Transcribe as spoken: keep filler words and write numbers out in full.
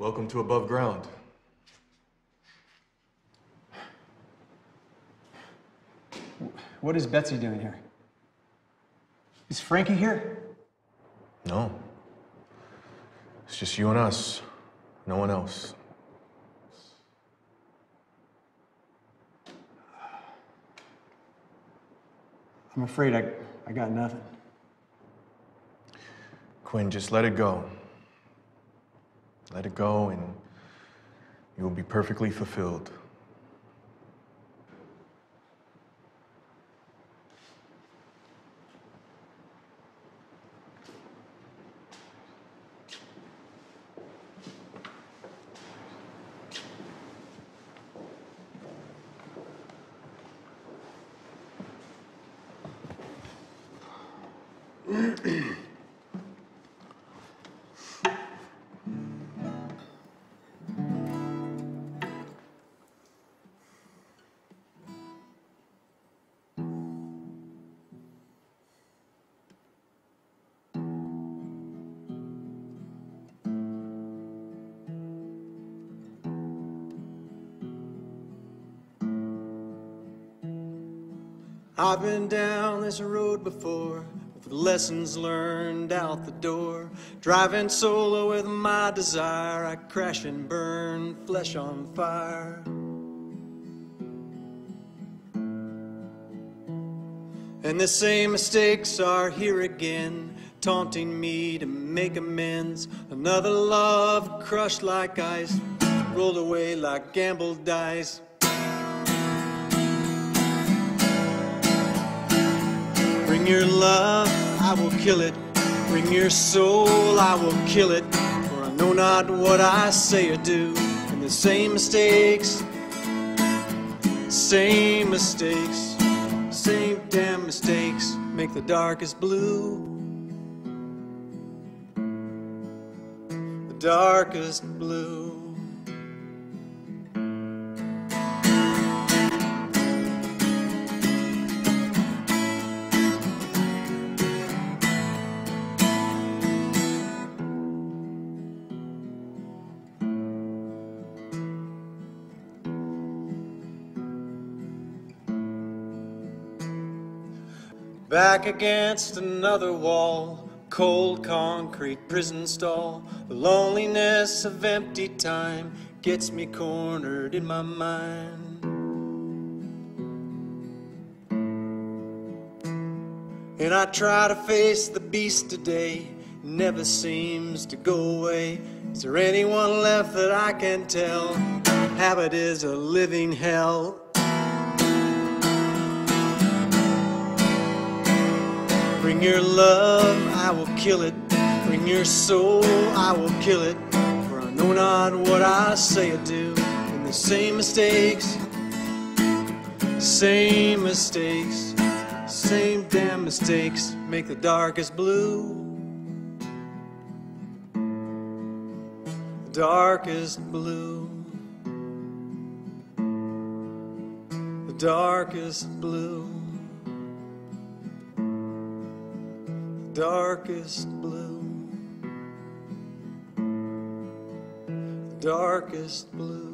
Welcome to AboveGround. What is Betsy doing here? Is Frankie here? No. It's just you and us. No one else. I'm afraid I, I got nothing. Quinn, just let it go. Let it go and you will be perfectly fulfilled. I've been down this road before, with lessons learned out the door. Driving solo with my desire, I crash and burn, flesh on fire. And the same mistakes are here again, taunting me to make amends. Another love crushed like ice, rolled away like gambled dice. Bring your love, I will kill it. Bring your soul, I will kill it. For I know not what I say or do. And the same mistakes, same mistakes, same damn mistakes make the darkest blue. The darkest blue. Back against another wall, cold concrete prison stall. The loneliness of empty time gets me cornered in my mind. And I try to face the beast today, never seems to go away. Is there anyone left that I can tell? Habit is a living hell. Bring your love, I will kill it. Bring your soul, I will kill it. For I know not what I say or do. And the same mistakes, same mistakes, same damn mistakes make the darkest blue. The darkest blue. The darkest blue. Darkest blue, darkest blue.